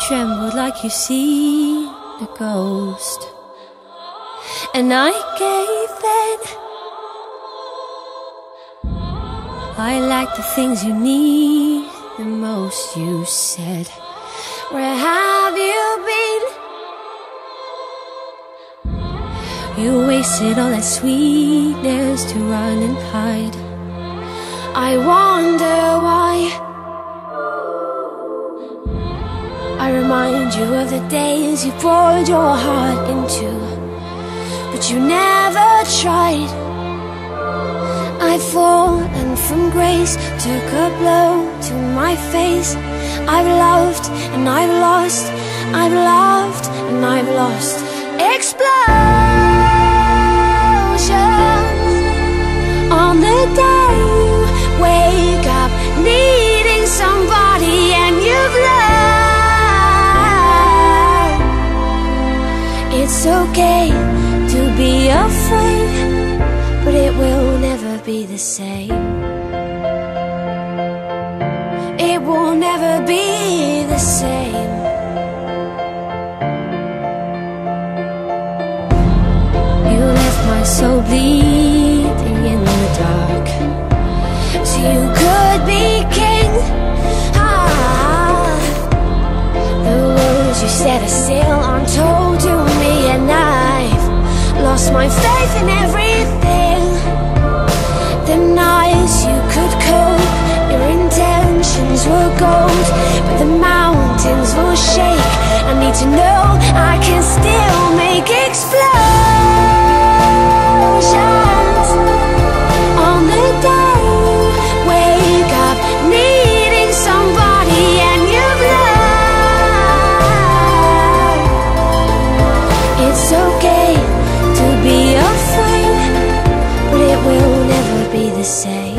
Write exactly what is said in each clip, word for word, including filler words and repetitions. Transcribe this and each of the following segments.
trembled like you see a ghost, and I gave in. I like the things you need the most. You said, where have you been? You wasted all that sweetness to run and hide. I wonder why. I remind you of the days you poured your heart into, but you never tried. I've fallen from grace, took a blow to my face. I've loved and I've lost, I've loved and I've lost. Explosions on the day you wake up needing somebody and you've learned it's okay to be afraid, but it will never be the same. It will never be the same. You left my soul bleeding in the dark, so you could be king. Ah, the words you said are still untold to me, and I've lost my faith in everything. The nights you could cope, your intentions were gold, but the mountains will shake. I need to know I can still make explosions on the day you wake up needing somebody and you've learned it's okay to be afraid, but it will never be the same.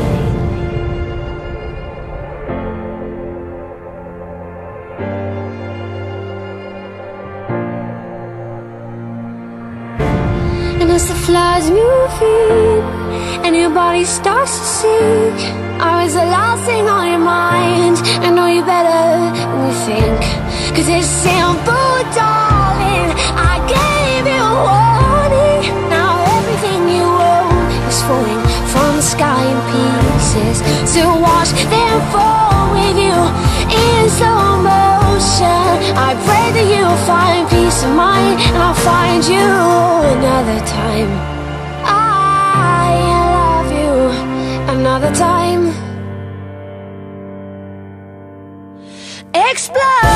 And as the floods move in and your body starts to sink, I was the last thing on your mind. I know you better than you think, 'cause it's simple, darling. I gave you a warning. Now everything you own is falling from the sky in pieces, to watch them fall with you in slow motion. I pray that you'll find peace of mind, and I'll find you another time. I love you another time. Explode.